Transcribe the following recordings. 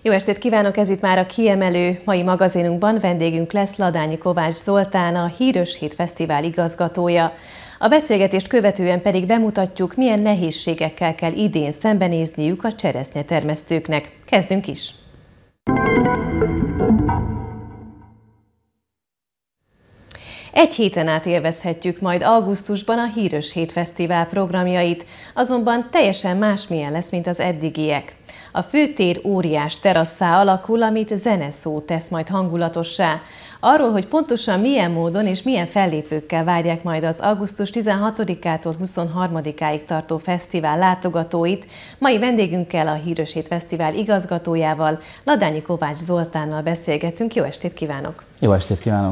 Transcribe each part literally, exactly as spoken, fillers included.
Jó estét kívánok! Ez itt már a kiemelő mai magazinunkban. Vendégünk lesz Ladányi Kovács Zoltán, a Híres Hét Fesztivál igazgatója. A beszélgetést követően pedig bemutatjuk, milyen nehézségekkel kell idén szembenézniük a cseresznyetermesztőknek. Kezdünk is! Egy héten át élvezhetjük majd augusztusban a Híres Hét Fesztivál programjait, azonban teljesen másmilyen lesz, mint az eddigiek. A főtér óriás terasszá alakul, amit zeneszó tesz majd hangulatossá. Arról, hogy pontosan milyen módon és milyen fellépőkkel várják majd az augusztus tizenhatodikától huszonharmadikáig tartó fesztivál látogatóit, mai vendégünkkel, a Híres Hét Fesztivál igazgatójával, Ladányi Kovács Zoltánnal beszélgetünk. Jó estét kívánok! Jó estét kívánok!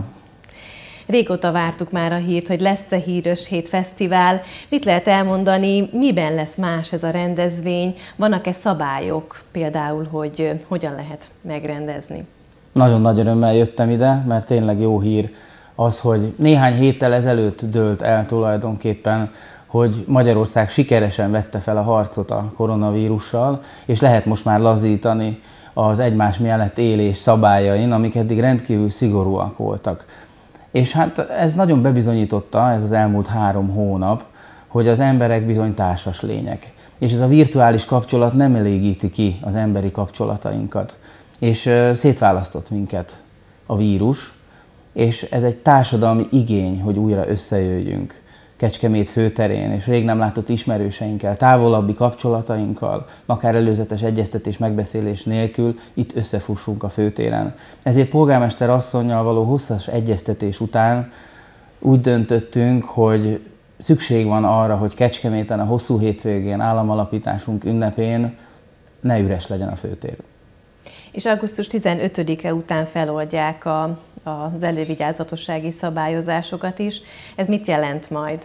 Régóta vártuk már a hírt, hogy lesz-e Híres Hét Fesztivál. Mit lehet elmondani, miben lesz más ez a rendezvény? Vannak-e szabályok például, hogy hogyan lehet megrendezni? Nagyon nagy örömmel jöttem ide, mert tényleg jó hír az, hogy néhány héttel ezelőtt dőlt el tulajdonképpen, hogy Magyarország sikeresen vette fel a harcot a koronavírussal, és lehet most már lazítani az egymás mellett élés szabályain, amik eddig rendkívül szigorúak voltak. És hát ez nagyon bebizonyította, ez az elmúlt három hónap, hogy az emberek bizony társas lények. És ez a virtuális kapcsolat nem elégíti ki az emberi kapcsolatainkat. És szétválasztott minket a vírus, és ez egy társadalmi igény, hogy újra összejöjjünk Kecskemét főterén, és rég nem látott ismerőseinkkel, távolabbi kapcsolatainkkal, akár előzetes egyeztetés, megbeszélés nélkül itt összefussunk a főtéren. Ezért polgármester asszonnyal való hosszas egyeztetés után úgy döntöttünk, hogy szükség van arra, hogy Kecskeméten a hosszú hétvégén, államalapításunk ünnepén ne üres legyen a főtér. És augusztus tizenötödike után feloldják a, az elővigyázatossági szabályozásokat is. Ez mit jelent majd?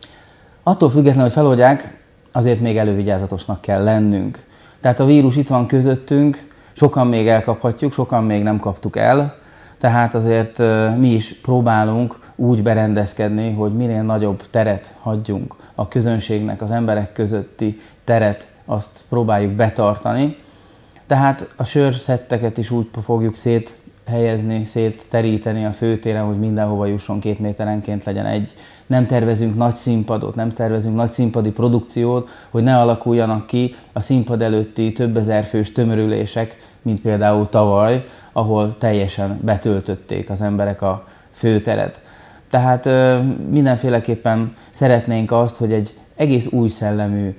Attól függetlenül, hogy feloldják, azért még elővigyázatosnak kell lennünk. Tehát a vírus itt van közöttünk, sokan még elkaphatjuk, sokan még nem kaptuk el, tehát azért mi is próbálunk úgy berendezkedni, hogy minél nagyobb teret hagyjunk a közönségnek, az emberek közötti teret, azt próbáljuk betartani. Tehát a sörszetteket is úgy fogjuk széthelyezni, szétteríteni a főtéren, hogy mindenhova jusson két méterenként legyen egy. Nem tervezünk nagy színpadot, nem tervezünk nagy színpadi produkciót, hogy ne alakuljanak ki a színpad előtti több ezer fős tömörülések, mint például tavaly, ahol teljesen betöltötték az emberek a főteret. Tehát mindenféleképpen szeretnénk azt, hogy egy egész új szellemű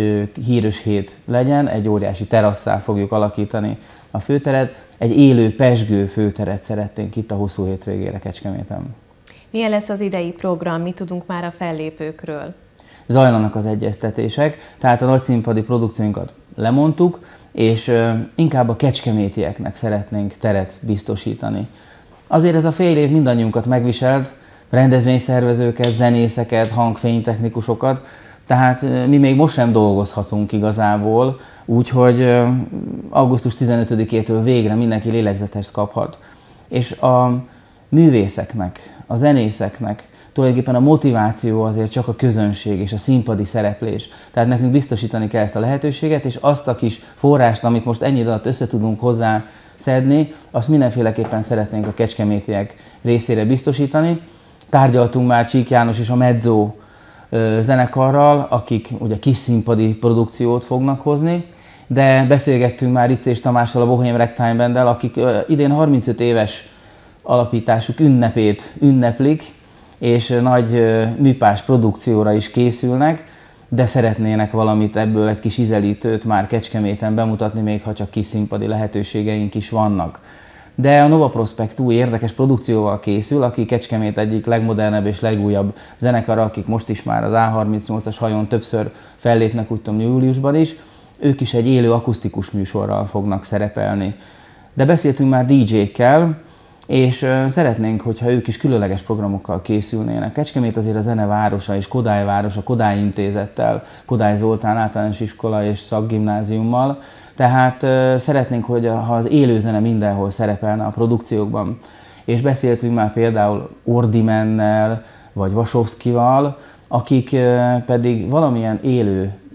híres hét legyen, egy óriási terasszá fogjuk alakítani a főteret, egy élő, pezsgő főteret szeretnénk itt a hosszú hétvégére Kecskeméten. Milyen lesz az idei program, mit tudunk már a fellépőkről? Zajlanak az egyeztetések, tehát a nagyszínpadi produkciónkat lemondtuk, és inkább a kecskemétieknek szeretnénk teret biztosítani. Azért ez a fél év mindannyiunkat megviselt, rendezvényszervezőket, zenészeket, hangfénytechnikusokat, tehát mi még most sem dolgozhatunk igazából, úgyhogy augusztus tizenötödikétől végre mindenki lélegzetest kaphat. És a művészeknek, a zenészeknek tulajdonképpen a motiváció azért csak a közönség és a színpadi szereplés. Tehát nekünk biztosítani kell ezt a lehetőséget, és azt a kis forrást, amit most ennyi alatt össze tudunk hozzá szedni, azt mindenféleképpen szeretnénk a kecskemétiek részére biztosítani. Tárgyaltunk már Csík János és a Mezzo zenekarral, akik ugye kis színpadi produkciót fognak hozni, de beszélgettünk már Ricc és Tamással, a Bohém Ragtime Banddel, akik idén harmincöt éves alapításuk ünnepét ünneplik, és nagy műpás produkcióra is készülnek, de szeretnének valamit ebből, egy kis ízelítőt már Kecskeméten bemutatni, még ha csak kis színpadi lehetőségeink is vannak. De a Nova Prospekt új érdekes produkcióval készül, aki Kecskemét egyik legmodernebb és legújabb zenekara, akik most is már az á harmincnyolcas hajón többször fellépnek, úgy tudom, júliusban is. Ők is egy élő akusztikus műsorral fognak szerepelni. De beszéltünk már dé dzsékkel, és szeretnénk, hogyha ők is különleges programokkal készülnének. Kecskemét azért a zenevárosa és Kodály városa, Kodály Intézettel, Kodály Zoltán általános iskola és szakgimnáziummal. Tehát szeretnénk, hogy ha az élőzene mindenhol szerepelne a produkciókban. És beszéltünk már például Ordimennel, vagy Vasovszkival, akik pedig valamilyen élő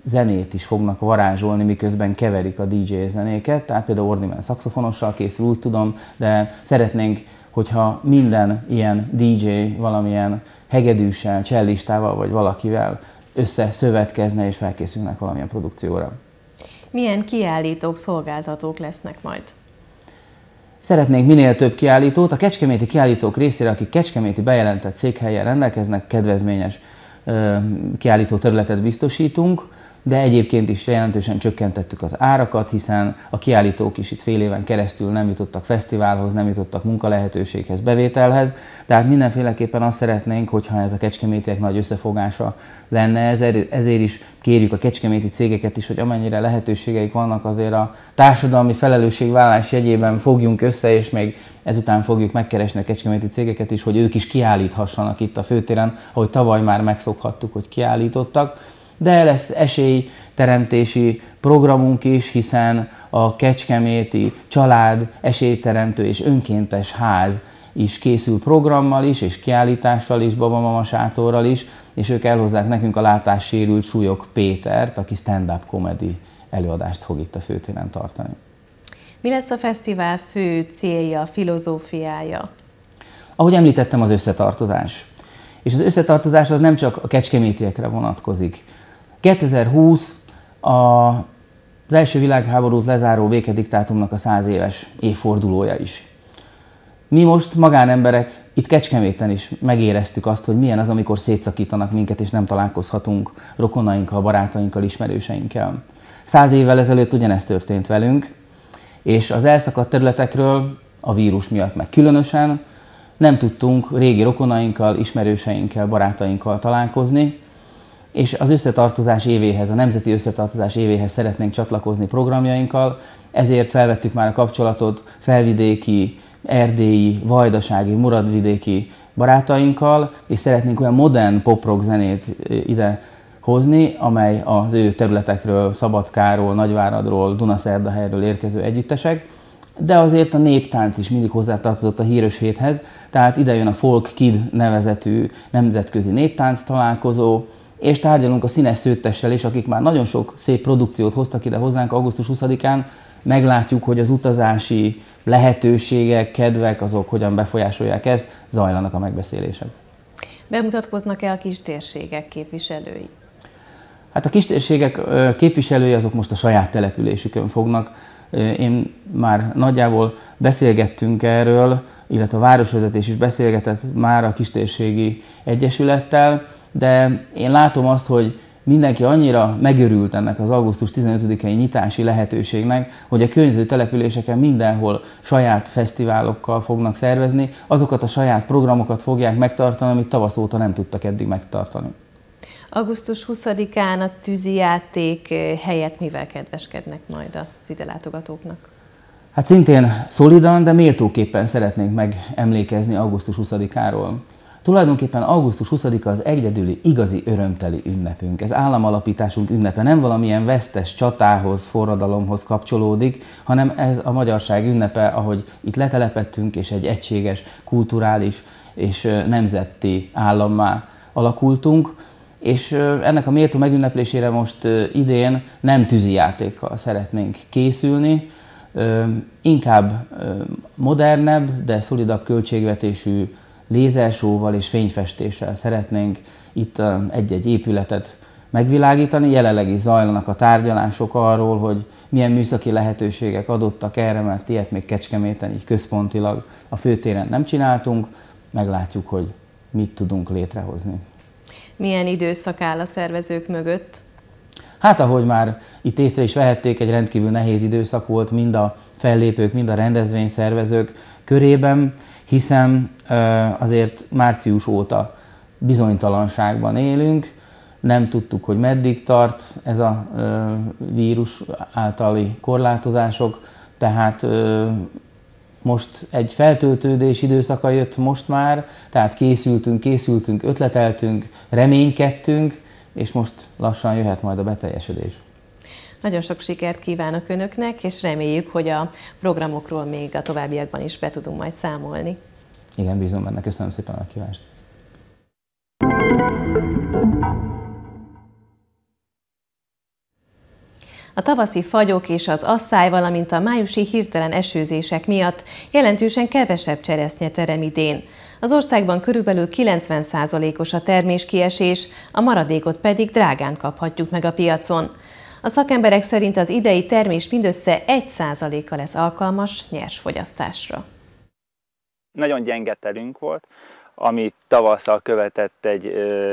zenét is fognak varázsolni, miközben keverik a dé dzsé zenéket, tehát például Ordiman szaxofonossal készül, úgy tudom, de szeretnénk, hogyha minden ilyen dé dzsé valamilyen hegedűssel, csellistával vagy valakivel összeszövetkezne és felkészülnek valamilyen produkcióra. Milyen kiállítók, szolgáltatók lesznek majd? Szeretnénk minél több kiállítót. A kecskeméti kiállítók részére, akik kecskeméti bejelentett székhelyen rendelkeznek, kedvezményes kiállító területet biztosítunk, de egyébként is jelentősen csökkentettük az árakat, hiszen a kiállítók is itt fél éven keresztül nem jutottak fesztiválhoz, nem jutottak munkalehetőséghez, bevételhez. Tehát mindenféleképpen azt szeretnénk, hogyha ez a kecskemétiek nagy összefogása lenne, ezért, ezért is kérjük a kecskeméti cégeket is, hogy amennyire lehetőségeik vannak, azért a társadalmi felelősségvállalás jegyében fogjunk össze, és még ezután fogjuk megkeresni a kecskeméti cégeket is, hogy ők is kiállíthassanak itt a főtéren, ahogy tavaly már megszokhattuk, hogy kiállítottak. De lesz esélyteremtési programunk is, hiszen a Kecskeméti Család Esélyteremtő és Önkéntes Ház is készül programmal is, és kiállítással is, Babamama sátorral is, és ők elhozzák nekünk a látássérült Súlyog Pétert, aki stand-up comedy előadást fog itt a főtéren tartani. Mi lesz a fesztivál fő célja, filozófiája? Ahogy említettem, az összetartozás. És az összetartozás az nem csak a kecskemétiekre vonatkozik. kétezer-húsz az első világháborút lezáró békediktátumnak a száz éves évfordulója is. Mi most magánemberek itt Kecskeméten is megéreztük azt, hogy milyen az, amikor szétszakítanak minket, és nem találkozhatunk rokonainkkal, barátainkkal, ismerőseinkkel. Száz évvel ezelőtt ugyanezt történt velünk, és az elszakadt területekről a vírus miatt meg különösen nem tudtunk régi rokonainkkal, ismerőseinkkel, barátainkkal találkozni, és az összetartozás évéhez, a Nemzeti Összetartozás évéhez szeretnénk csatlakozni programjainkkal, ezért felvettük már a kapcsolatot felvidéki, erdélyi, vajdasági, muradvidéki barátainkkal, és szeretnénk olyan modern pop-rock zenét ide hozni, amely az ő területekről, Szabadkáról, Nagyváradról, Dunaszerdahelyről érkező együttesek, de azért a néptánc is mindig hozzátartozott a Híres Héthez, tehát ide jön a Folk Kid nevezetű nemzetközi néptánc találkozó, és tárgyalunk a Színes Szőttessel is, akik már nagyon sok szép produkciót hoztak ide hozzánk augusztus huszadikán. Meglátjuk, hogy az utazási lehetőségek, kedvek, azok hogyan befolyásolják ezt, zajlanak a megbeszélések. Bemutatkoznak-e a kistérségek képviselői? Hát a kistérségek képviselői azok most a saját településükön fognak. Én már nagyjából beszélgettünk erről, illetve a városvezetés is beszélgetett már a kistérségi egyesülettel, de én látom azt, hogy mindenki annyira megörült ennek az augusztus tizenötödikei nyitási lehetőségnek, hogy a környező településeken mindenhol saját fesztiválokkal fognak szervezni, azokat a saját programokat fogják megtartani, amit tavasz óta nem tudtak eddig megtartani. augusztus huszadikán a tűzijáték helyett mivel kedveskednek majd az ide látogatóknak? Hát szintén szolidan, de méltóképpen szeretnénk megemlékezni augusztus huszadikáról. Tulajdonképpen augusztus huszadika az egyedüli, igazi örömteli ünnepünk. Ez államalapításunk ünnepe, nem valamilyen vesztes csatához, forradalomhoz kapcsolódik, hanem ez a magyarság ünnepe, ahogy itt letelepettünk, és egy egységes, kulturális és nemzeti állammá alakultunk. És ennek a méltó megünneplésére most idén nem tűzijátékkal szeretnénk készülni, inkább modernebb, de szolidabb költségvetésű lézersóval és fényfestéssel szeretnénk itt egy-egy épületet megvilágítani. Jelenleg is zajlanak a tárgyalások arról, hogy milyen műszaki lehetőségek adottak erre, mert ilyet még Kecskeméten így központilag a főtéren nem csináltunk. Meglátjuk, hogy mit tudunk létrehozni. Milyen időszak áll a szervezők mögött? Hát ahogy már itt észre is vehették, egy rendkívül nehéz időszak volt mind a fellépők, mind a rendezvényszervezők körében, hiszen azért március óta bizonytalanságban élünk, nem tudtuk, hogy meddig tart ez a vírus általi korlátozások, tehát most egy feltöltődés időszaka jött most már, tehát készültünk, készültünk, ötleteltünk, reménykedtünk, és most lassan jöhet majd a beteljesedés. Nagyon sok sikert kívánok Önöknek, és reméljük, hogy a programokról még a továbbiakban is be tudunk majd számolni. Igen, bízom benne. Köszönöm szépen a kívást. A tavaszi fagyok és az asszály, valamint a májusi hirtelen esőzések miatt jelentősen kevesebb cseresznye terem idén. Az országban körülbelül kilencven százalékos a terméskiesés, a maradékot pedig drágán kaphatjuk meg a piacon. A szakemberek szerint az idei termés mindössze egy százaléka lesz alkalmas nyers fogyasztásra. Nagyon gyenge terünk volt, ami tavasszal követett egy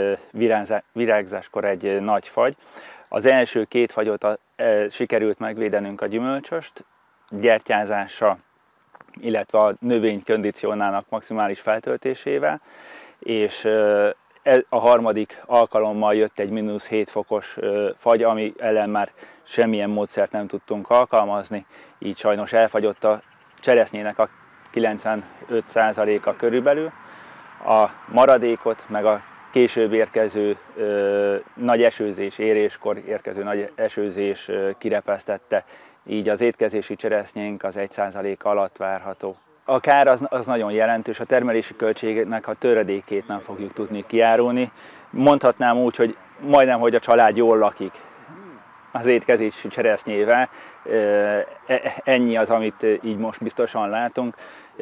virágzáskor egy nagy fagy. Az első két fagyot a, e, sikerült megvédenünk a gyümölcsöst, gyertyázása, illetve a növény kondicionának maximális feltöltésével, és e, a harmadik alkalommal jött egy mínusz hét fokos e, fagy, ami ellen már semmilyen módszert nem tudtunk alkalmazni, így sajnos elfagyott a cseresznyének a kilencvenöt százaléka körülbelül. A maradékot, meg a később érkező ö, nagy esőzés, éréskor érkező nagy esőzés ö, kirepesztette, így az étkezési cseresznyénk az egy százalék alatt várható. A kár az, az nagyon jelentős, a termelési költségnek a töredékét nem fogjuk tudni kiárulni. Mondhatnám úgy, hogy majdnem, hogy a család jól lakik az étkezési cseresznyével. Ennyi az, amit így most biztosan látunk.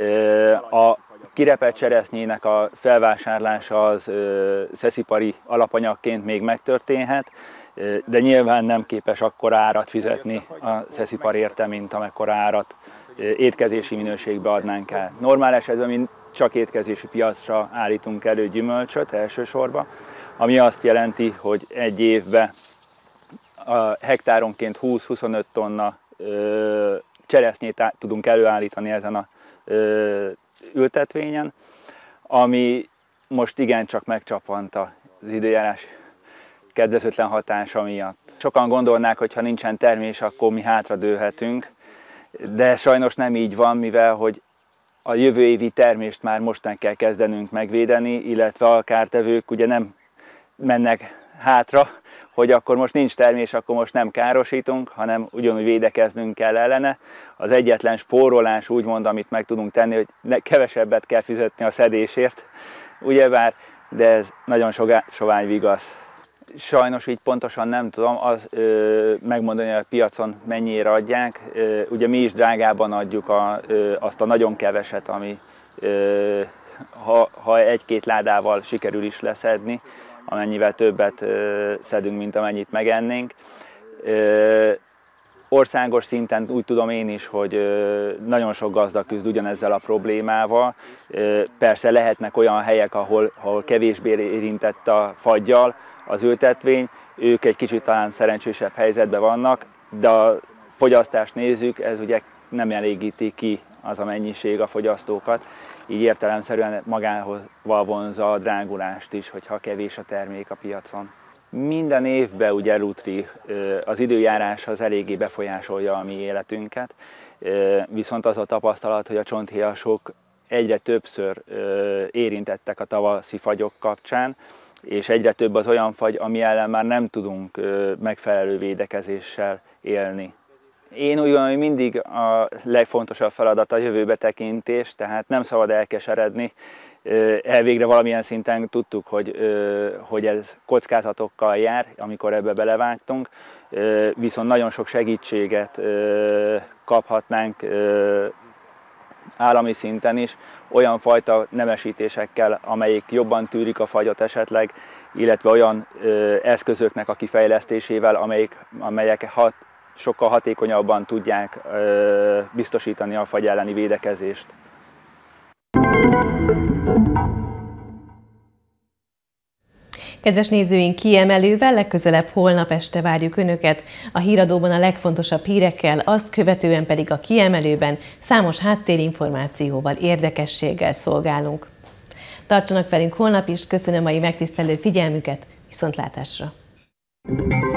A kirepett cseresznyének a felvásárlása az szeszipari alapanyagként még megtörténhet, de nyilván nem képes akkora árat fizetni a szeszipar érte, mint amekkora árat étkezési minőségbe adnánk el. Normál esetben mi csak étkezési piacra állítunk elő gyümölcsöt elsősorban, ami azt jelenti, hogy egy évben a hektáronként húsz-huszonöt tonna ö, cseresznyét tudunk előállítani ezen a ö, ültetvényen, ami most igencsak megcsapant az időjárás kedvezőtlen hatása miatt. Sokan gondolnák, hogy ha nincsen termés, akkor mi hátradőlhetünk, de sajnos nem így van, mivel hogy a jövő évi termést már mostan kell kezdenünk megvédeni, illetve a kártevők ugye nem mennek hátra, hogy akkor most nincs termés, akkor most nem károsítunk, hanem ugyanúgy védekeznünk kell ellene. Az egyetlen spórolás úgymond, amit meg tudunk tenni, hogy ne, kevesebbet kell fizetni a szedésért, ugyebár, de ez nagyon sovány vigasz. Sajnos így pontosan nem tudom az, ö, megmondani, hogy a piacon mennyire adják. Ö, ugye mi is drágában adjuk a, ö, azt a nagyon keveset, ami ö, ha, ha egy-két ládával sikerül is leszedni, amennyivel többet ö, szedünk, mint amennyit megennénk. Ö, országos szinten úgy tudom én is, hogy ö, nagyon sok gazda küzd ugyanezzel a problémával. Ö, persze lehetnek olyan helyek, ahol, ahol kevésbé érintett a faggyal az ültetvény, ők egy kicsit talán szerencsésebb helyzetben vannak, de a fogyasztást nézzük, ez ugye nem elégíti ki az a mennyiség a fogyasztókat, így értelemszerűen magával vonzza a drágulást is, hogyha kevés a termék a piacon. Minden évben ugye elutri, az időjárás az eléggé befolyásolja a mi életünket, viszont az a tapasztalat, hogy a csonthéjasok egyre többször érintettek a tavaszi fagyok kapcsán, és egyre több az olyan fagy, ami ellen már nem tudunk megfelelő védekezéssel élni. Én úgy gondolom, hogy mindig a legfontosabb feladat a jövőbe tekintés, tehát nem szabad elkeseredni. Elvégre valamilyen szinten tudtuk, hogy, hogy ez kockázatokkal jár, amikor ebbe belevágtunk, viszont nagyon sok segítséget kaphatnánk állami szinten is, olyan fajta nemesítésekkel, amelyik jobban tűrik a fagyot esetleg, illetve olyan eszközöknek a kifejlesztésével, amelyik, amelyek hat, sokkal hatékonyabban tudják ö, biztosítani a fagy elleni védekezést. Kedves nézőink, kiemelővel legközelebb holnap este várjuk Önöket. A híradóban a legfontosabb hírekkel, azt követően pedig a kiemelőben számos háttérinformációval, érdekességgel szolgálunk. Tartsanak velünk holnap is, köszönöm mai megtisztelő figyelmüket, viszontlátásra!